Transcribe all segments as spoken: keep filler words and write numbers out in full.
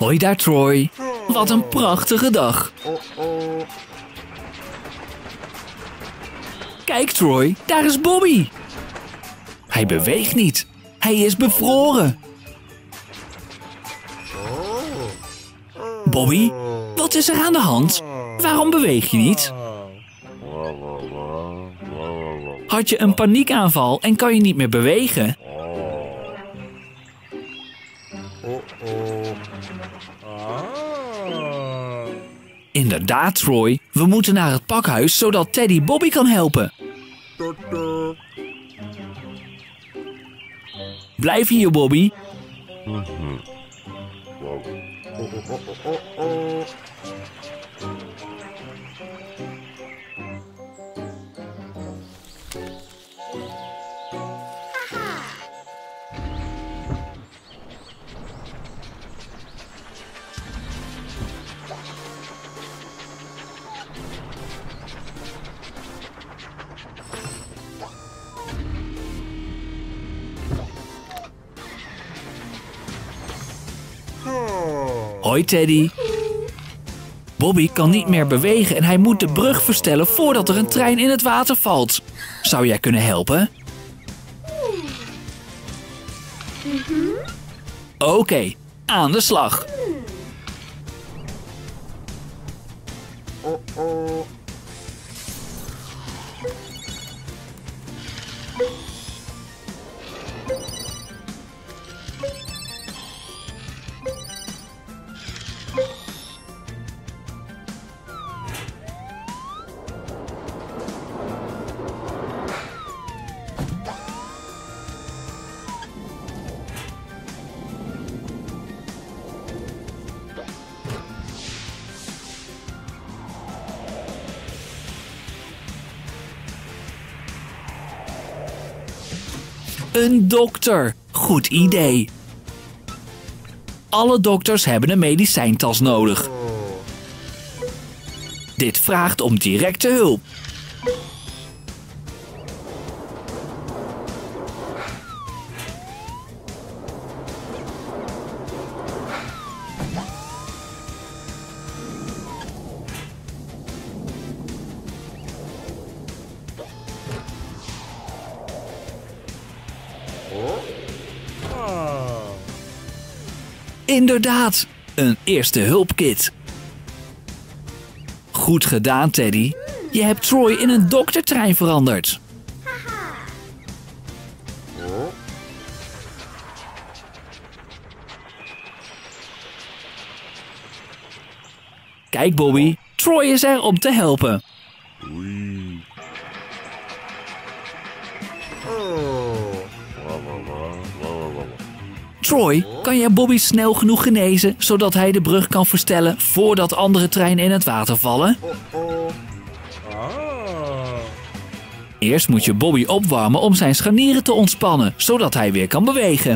Hoi daar, Troy. Wat een prachtige dag. Kijk, Troy, daar is Bobby. Hij beweegt niet. Hij is bevroren. Bobby, wat is er aan de hand? Waarom beweeg je niet? Had je een paniekaanval en kan je niet meer bewegen? Inderdaad, Troy. We moeten naar het pakhuis zodat Teddy Bobby kan helpen. Blijf hier, Bobby. Hoi, Teddy. Bobby kan niet meer bewegen en hij moet de brug verstellen voordat er een trein in het water valt. Zou jij kunnen helpen? Oké, okay, aan de slag. Een dokter. Goed idee. Alle dokters hebben een medicijntas nodig. Dit vraagt om directe hulp. Inderdaad, een eerste hulpkit. Goed gedaan, Teddy. Je hebt Troy in een doktertrein veranderd. Kijk, Bobby. Troy is er om te helpen. Troy, kan jij Bobby snel genoeg genezen, zodat hij de brug kan verstellen voordat andere treinen in het water vallen? Eerst moet je Bobby opwarmen om zijn scharnieren te ontspannen, zodat hij weer kan bewegen.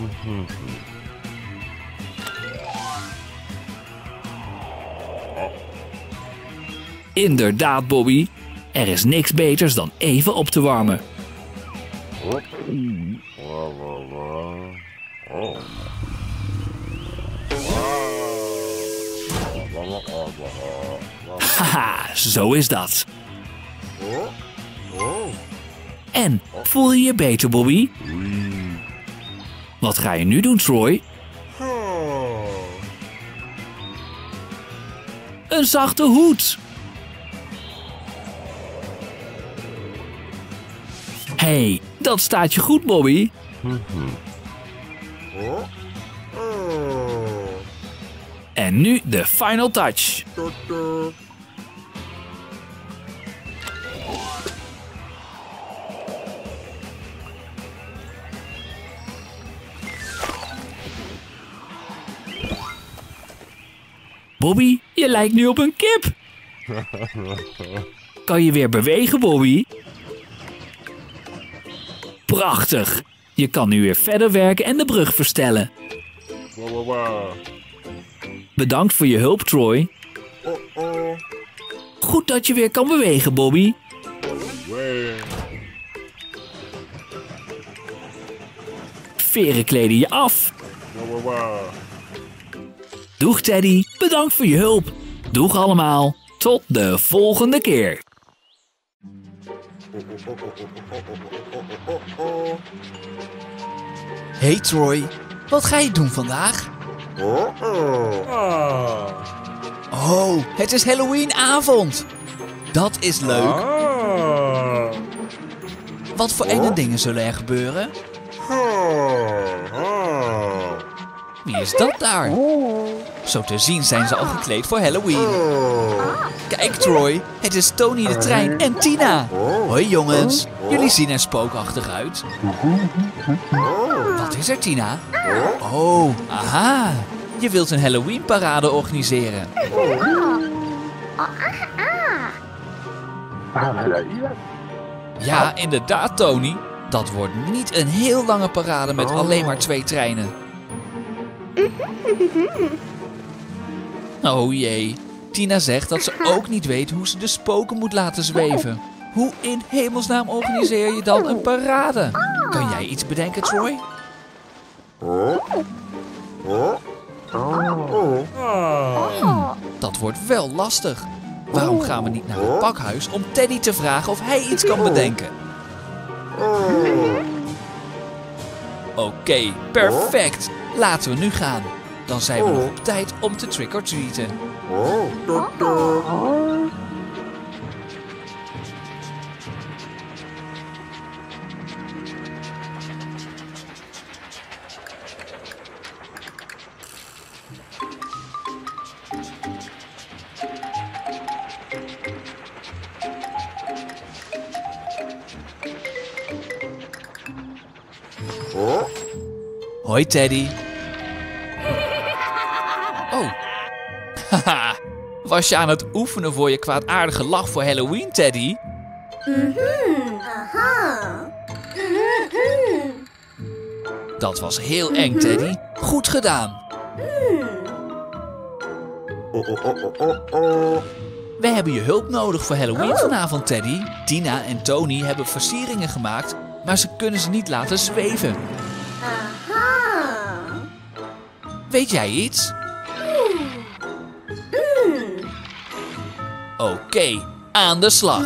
Inderdaad, Bobby. Er is niks beters dan even op te warmen. Haha, zo is dat. En, voel je je beter, Bobby? Wat ga je nu doen, Troy? Een zachte hoed. Hey, dat staat je goed, Bobby. En nu de final touch. Bobby, je lijkt nu op een kip. Kan je weer bewegen, Bobby? Prachtig. Je kan nu weer verder werken en de brug verstellen. Bedankt voor je hulp, Troy. Goed dat je weer kan bewegen, Bobby. Veren kleden je af. Doeg Teddy, bedankt voor je hulp. Doeg allemaal, tot de volgende keer. Hey Troy, wat ga je doen vandaag? Oh, het is Halloweenavond. Dat is leuk. Wat voor enge dingen zullen er gebeuren? Wie is dat daar? Zo te zien zijn ze al gekleed voor Halloween. Kijk Troy, het is Tony de trein en Tina. Hoi jongens, jullie zien er spookachtig uit. Wat is er Tina? Oh, aha. Je wilt een Halloween parade organiseren. Ja, inderdaad Tony. Dat wordt niet een heel lange parade met alleen maar twee treinen. Oh jee, Tina zegt dat ze ook niet weet hoe ze de spoken moet laten zweven. Hoe in hemelsnaam organiseer je dan een parade? Kan jij iets bedenken, Troy? Hmm, dat wordt wel lastig. Waarom gaan we niet naar het pakhuis om Teddy te vragen of hij iets kan bedenken? Oké, okay, perfect. Laten we nu gaan. Dan zijn we nog op tijd om te trick-or-treaten. Hoi Teddy. Oh. Haha. Was je aan het oefenen voor je kwaadaardige lach voor Halloween, Teddy? Mm-hmm. Aha. Mm-hmm. Dat was heel eng, Teddy. Goed gedaan. We hebben je hulp nodig voor Halloween vanavond, Teddy. Tina en Tony hebben versieringen gemaakt, maar ze kunnen ze niet laten zweven. Aha. Weet jij iets? Oké, okay, aan de slag.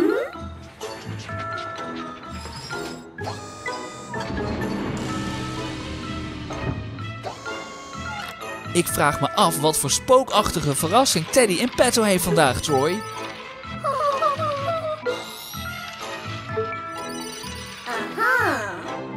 Ik vraag me af wat voor spookachtige verrassing Teddy in petto heeft vandaag, Troy. Aha.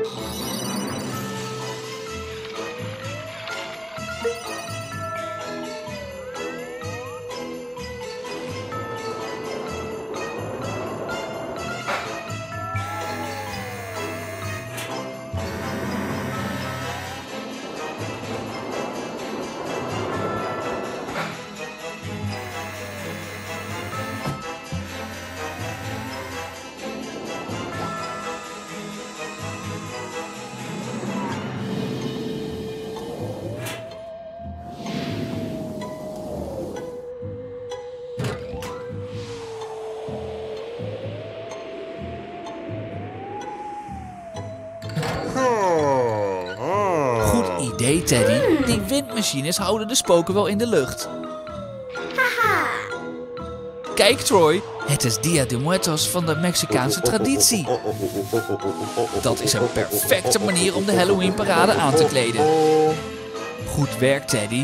idee, Teddy. Die windmachines houden de spoken wel in de lucht. Haha. Kijk, Troy. Het is Dia de Muertos van de Mexicaanse traditie. Dat is een perfecte manier om de Halloween parade aan te kleden. Goed werk, Teddy.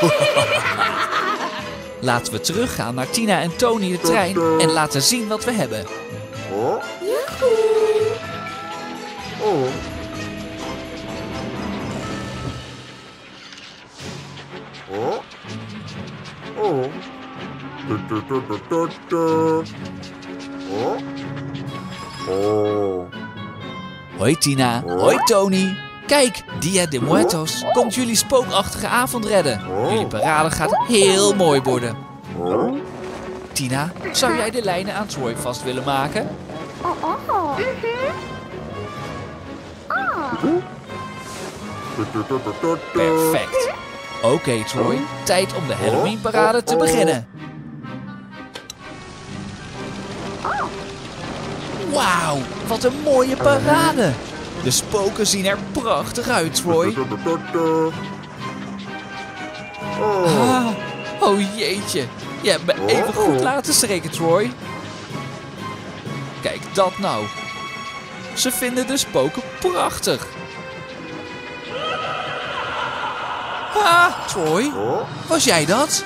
Laten we teruggaan naar Tina en Tony de trein en laten zien wat we hebben. Hoi Tina, hoi Tony. Kijk, Dia de Muertos komt jullie spookachtige avond redden. Jullie parade gaat heel mooi worden. Tina, zou jij de lijnen aan Troy vast willen maken? Oh, oh. Mm-hmm. Oh. Perfect. Oké okay, Troy, tijd om de Halloween parade te beginnen. Wauw, wat een mooie parade. De spoken zien er prachtig uit, Troy. Ah, oh jeetje. Je hebt me even goed laten schrikken, Troy. Kijk dat nou. Ze vinden de spoken prachtig. Ah, Troy. Was jij dat?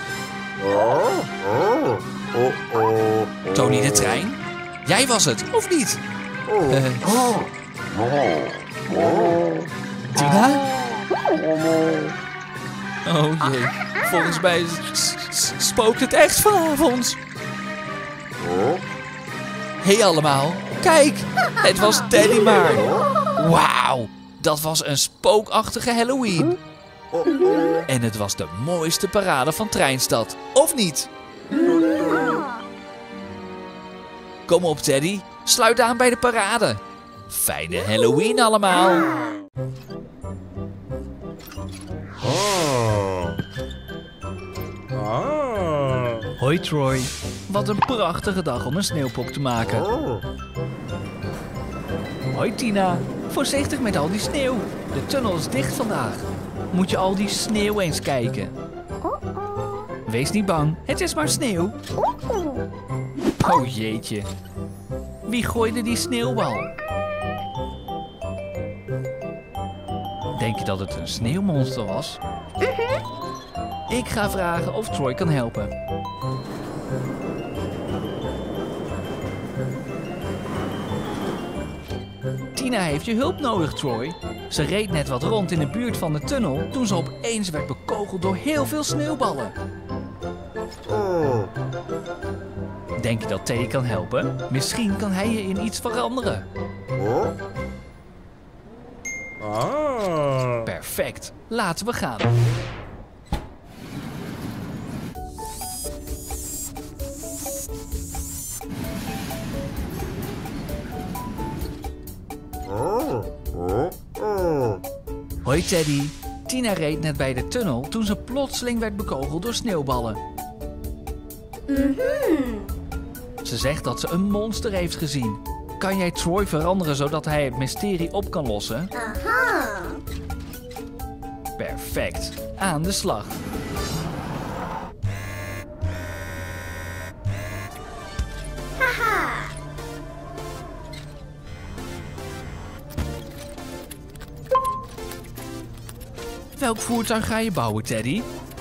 Tony de trein? Jij was het, of niet? Uh, Tina? Oh jee, volgens mij spookt het echt vanavond. Hé hey allemaal, kijk, het was Teddy maar. Wauw, dat was een spookachtige Halloween. En het was de mooiste parade van Treinstad, of niet? Kom op Teddy, sluit aan bij de parade. Fijne Halloween allemaal. Hoi Troy, wat een prachtige dag om een sneeuwpop te maken. Hoi Tina, voorzichtig met al die sneeuw. De tunnel is dicht vandaag. Moet je al die sneeuw eens kijken. Wees niet bang, het is maar sneeuw. Oh jeetje. Wie gooide die sneeuwbal? Denk je dat het een sneeuwmonster was? Ik ga vragen of Troy kan helpen. Tina heeft je hulp nodig, Troy. Ze reed net wat rond in de buurt van de tunnel toen ze opeens werd bekogeld door heel veel sneeuwballen. Denk je dat Teddy kan helpen? Misschien kan hij je in iets veranderen. Perfect, laten we gaan. Hoi Teddy, Tina reed net bij de tunnel toen ze plotseling werd bekogeld door sneeuwballen. Mm-hmm. Ze zegt dat ze een monster heeft gezien. Kan jij Troy veranderen zodat hij het mysterie op kan lossen? Aha. Perfect, aan de slag. Haha. Welk voertuig ga je bouwen, Teddy?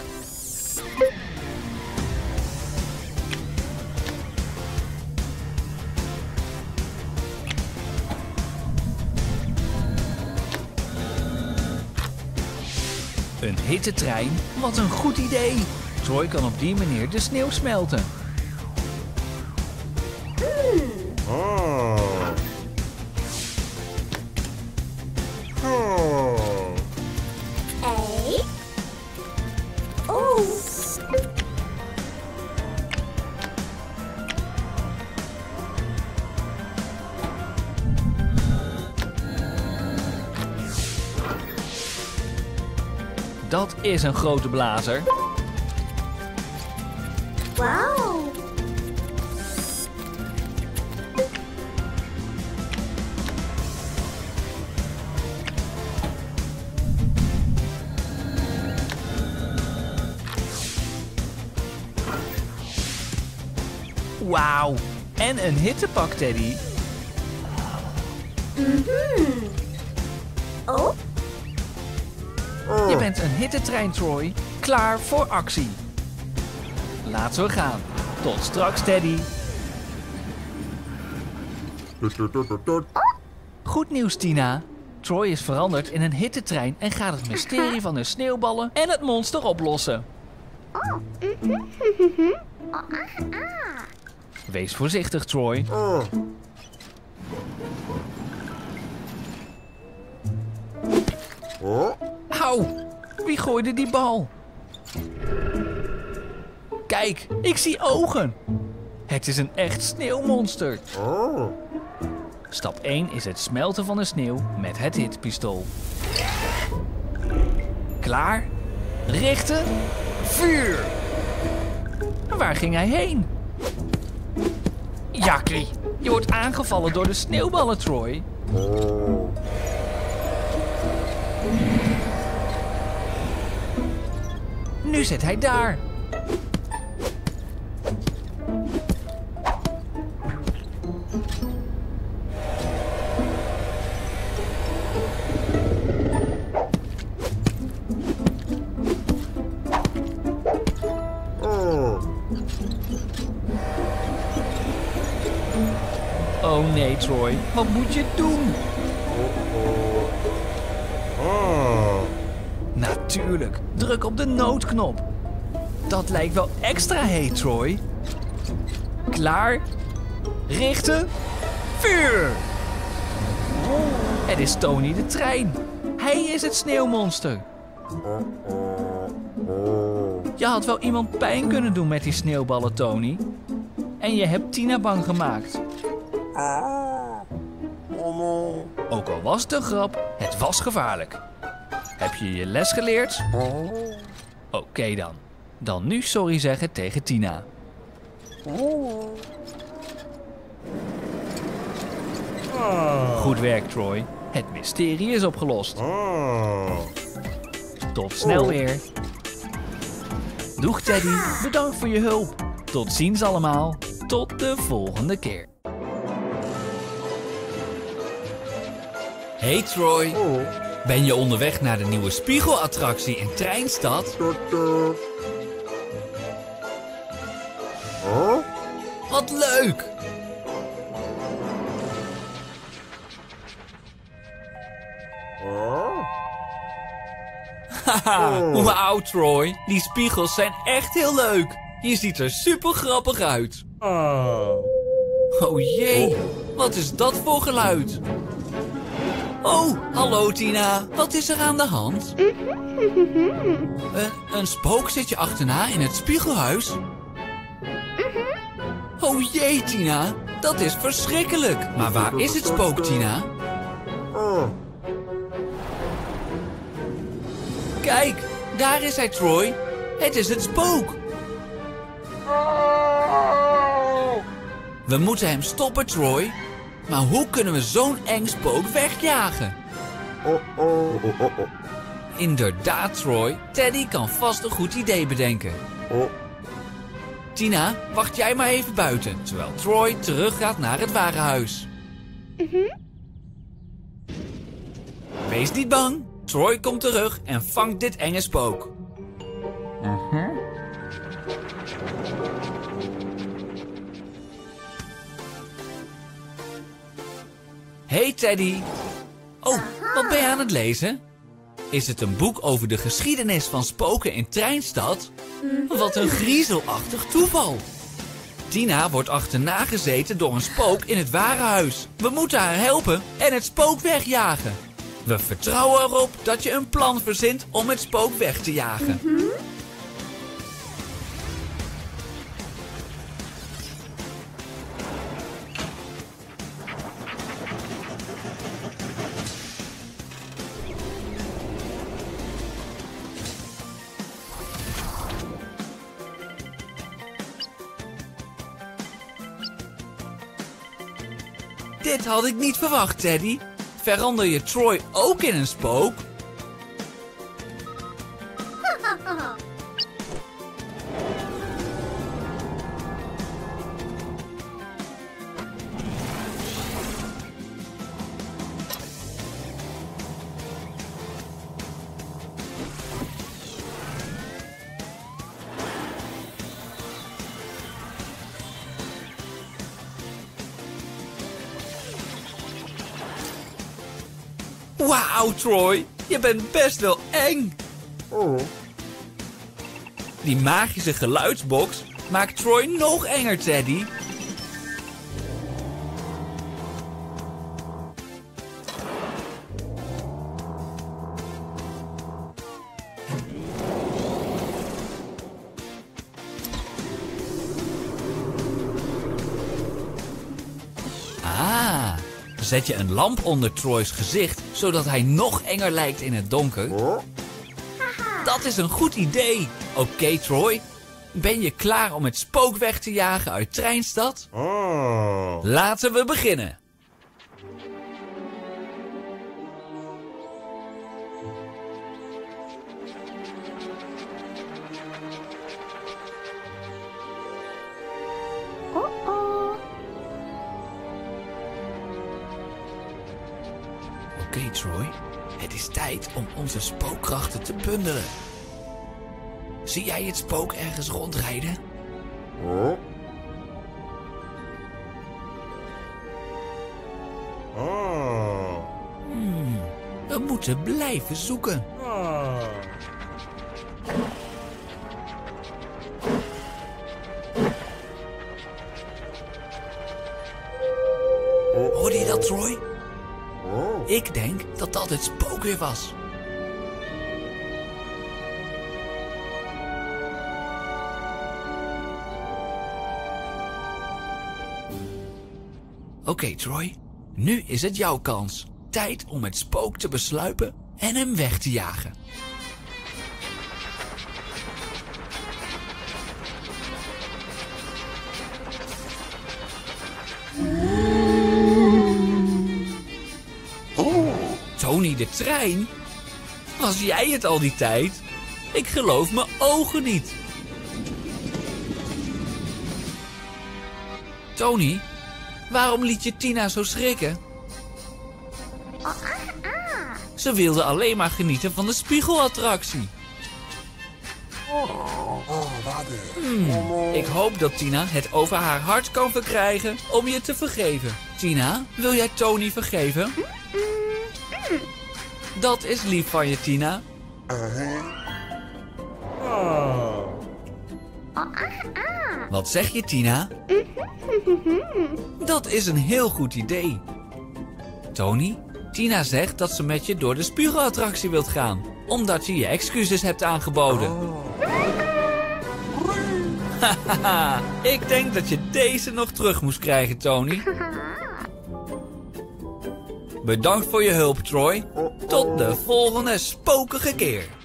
Een hittetrein? Wat een goed idee! Troy kan op die manier de sneeuw smelten. Hey. Oh. Dat is een grote blazer. Wauw. Wauw, en een hittepak, Teddy. Mhm. Oh. Je bent een hittetrein, Troy. Klaar voor actie. Laten we gaan. Tot straks, Teddy. Goed nieuws, Tina. Troy is veranderd in een hittetrein en gaat het mysterie van de sneeuwballen en het monster oplossen. Wees voorzichtig, Troy. Auw, wie gooide die bal? Kijk, ik zie ogen. Het is een echt sneeuwmonster. Stap één is het smelten van de sneeuw met het hitpistool. Klaar? Richten? Vuur! Waar ging hij heen? Jakkie, je wordt aangevallen door de sneeuwballen, Troy. nu zit hij daar. Oh nee, Troy. Wat moet je doen? Natuurlijk. Druk op de noodknop. Dat lijkt wel extra heet, Troy. Klaar. Richten. Vuur! Het is Tony de trein. Hij is het sneeuwmonster. Je had wel iemand pijn kunnen doen met die sneeuwballen, Tony. En je hebt Tina bang gemaakt. Ook al was het een grap, het was gevaarlijk. Heb je je les geleerd? Oké okay dan. Dan nu sorry zeggen tegen Tina. Goed werk, Troy. Het mysterie is opgelost. Tot snel weer. Doeg, Teddy. Bedankt voor je hulp. Tot ziens allemaal. Tot de volgende keer. Hey Troy. Ben je onderweg naar de nieuwe spiegelattractie in Treinstad? Wat leuk! Haha, wauw Troy, die spiegels zijn echt heel leuk. Je ziet er super grappig uit. Oh jee, wat is dat voor geluid? Oh, hallo Tina, wat is er aan de hand? Uh, een spook zit je achterna in het spiegelhuis? Oh jee Tina, dat is verschrikkelijk. Maar waar is het spook, Tina? Kijk, daar is hij, Troy. Het is het spook. We moeten hem stoppen, Troy. Maar hoe kunnen we zo'n eng spook wegjagen? Inderdaad, Troy. Teddy kan vast een goed idee bedenken. Tina, wacht jij maar even buiten, terwijl Troy teruggaat naar het warenhuis. Wees niet bang. Troy komt terug en vangt dit enge spook. Hey Teddy. Oh, wat ben je aan het lezen? Is het een boek over de geschiedenis van spoken in Treinstad? Wat een griezelachtig toeval. Tina wordt achterna gezeten door een spook in het warenhuis. We moeten haar helpen en het spook wegjagen. We vertrouwen erop dat je een plan verzint om het spook weg te jagen. Mm-hmm. Dit had ik niet verwacht, Teddy. Verander je Troy ook in een spook? Wauw, Troy. Je bent best wel eng. Oh. Die magische geluidsbox maakt Troy nog enger, Teddy. Zet je een lamp onder Troy's gezicht, zodat hij nog enger lijkt in het donker? Dat is een goed idee. Oké, okay, Troy. Ben je klaar om het spook weg te jagen uit Treinstad? Laten we beginnen. Oké, Troy. Het is tijd om onze spookkrachten te bundelen. Zie jij het spook ergens rondrijden? Hmm, we moeten blijven zoeken. Hoorde je dat, Troy? Ik denk dat dat het spook weer was. Oké, okay, Troy. Nu is het jouw kans. Tijd om het spook te besluipen en hem weg te jagen. Tony de trein? Was jij het al die tijd? Ik geloof mijn ogen niet. Tony, waarom liet je Tina zo schrikken? Ze wilde alleen maar genieten van de spiegelattractie. Hmm, ik hoop dat Tina het over haar hart kan verkrijgen om je te vergeven. Tina, wil jij Tony vergeven? Dat is lief van je, Tina. Wat zeg je, Tina? Dat is een heel goed idee. Tony, Tina zegt dat ze met je door de spiegelattractie wilt gaan, omdat je je excuses hebt aangeboden. Hahaha, ik denk dat je deze nog terug moest krijgen, Tony. Bedankt voor je hulp, Troy. Tot de volgende spokige keer.